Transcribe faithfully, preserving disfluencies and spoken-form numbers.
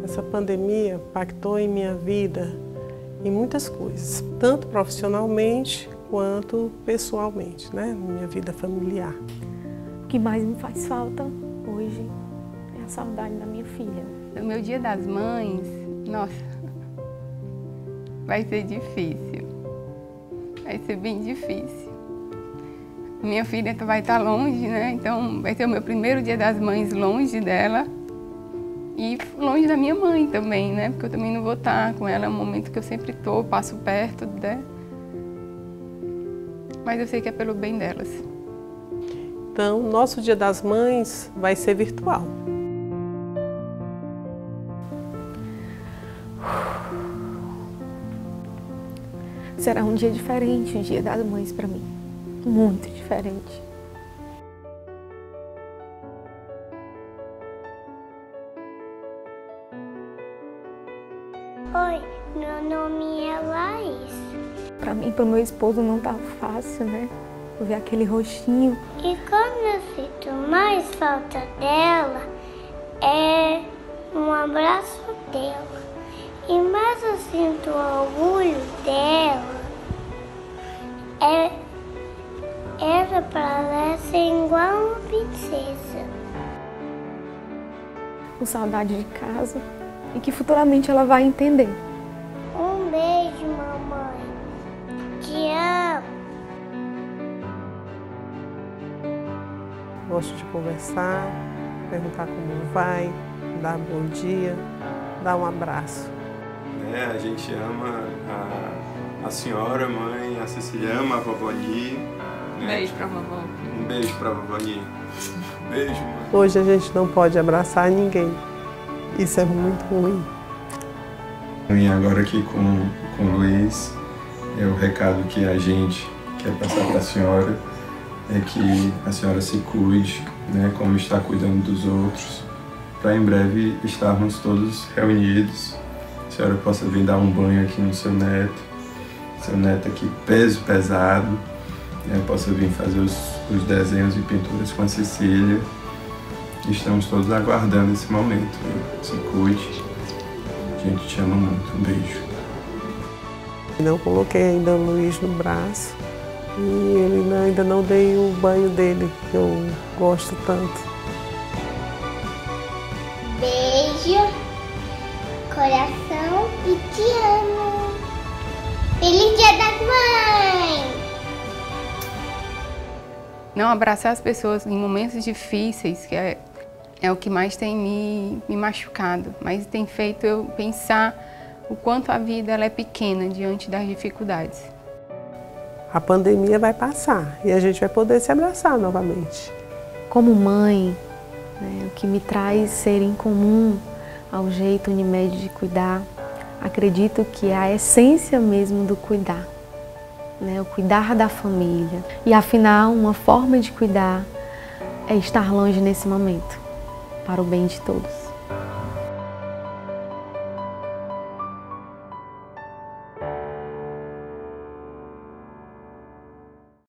Essa pandemia impactou em minha vida em muitas coisas, tanto profissionalmente quanto pessoalmente, né? Minha vida familiar. O que mais me faz falta hoje é a saudade da minha filha. No meu Dia das Mães, nossa, vai ser difícil. Vai ser bem difícil. Minha filha vai estar longe, né? Então vai ser o meu primeiro Dia das Mães longe dela. E longe da minha mãe também, né? Porque eu também não vou estar com ela, é um momento que eu sempre estou, passo perto, né? Mas eu sei que é pelo bem delas. Então, nosso Dia das Mães vai ser virtual. Será um dia diferente, o Dia das Mães para mim. Muito diferente. Oi, meu nome é Laís. Para mim, para o meu esposo não tá fácil, né? Eu ver aquele rostinho. E quando eu sinto mais falta dela, é um abraço dela. E mais eu sinto orgulho dela, é ela para ela ser igual uma princesa. Com saudade de casa e que futuramente ela vai entender. Um beijo, mamãe. Te amo. Gosto de conversar, perguntar como vai, dar bom dia, dar um abraço. É, a gente ama a, a senhora, mãe, a Cecília ama a vovó Ni. Um beijo pra vovó. Um beijo pra vovó Ni. Beijo, mãe. Hoje a gente não pode abraçar ninguém. Isso é muito ruim. E agora aqui com, com o Luiz, é o recado que a gente quer passar para a senhora é que a senhora se cuide, né, como está cuidando dos outros, para em breve estarmos todos reunidos, a senhora possa vir dar um banho aqui no seu neto, seu neto aqui peso pesado, né, possa vir fazer os, os desenhos e pinturas com a Cecília. Estamos todos aguardando esse momento. Né? Se cuide. A gente te ama muito. Um beijo. Não coloquei ainda o Luiz no braço e ele ainda não dei o banho dele, que eu gosto tanto. Beijo, coração e te amo. Feliz Dia das Mães! Não abraçar as pessoas em momentos difíceis, que é, é o que mais tem me, me machucado, mas tem feito eu pensar o quanto a vida ela é pequena diante das dificuldades. A pandemia vai passar e a gente vai poder se abraçar novamente. Como mãe, né, o que me traz ser incomum ao jeito Unimed de cuidar, acredito que é a essência mesmo do cuidar. Né, o cuidar da família. E afinal, uma forma de cuidar é estar longe nesse momento, para o bem de todos.